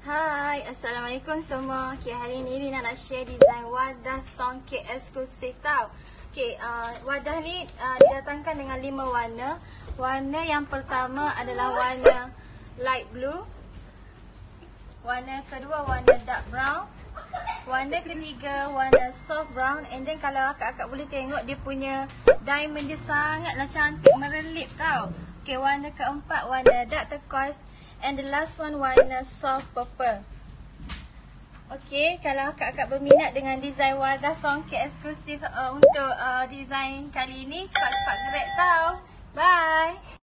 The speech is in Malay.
Hai, Assalamualaikum semua. Okay, hari ni Rina nak share design wadah songket eksklusif tau. Okay, wadah ni didatangkan dengan 5 warna. Warna yang pertama adalah warna light blue. Warna kedua warna dark brown. Warna ketiga warna soft brown. And then kalau akak-akak boleh tengok, dia punya diamond dia sangatlah cantik, merelip tau. Okay, warna keempat warna dark turquoise. And the last one warna soft purple. Okay, kalau akak-akak berminat dengan design wadah songket eksklusif untuk design kali ini, cepat-cepat gerak tau. Bye.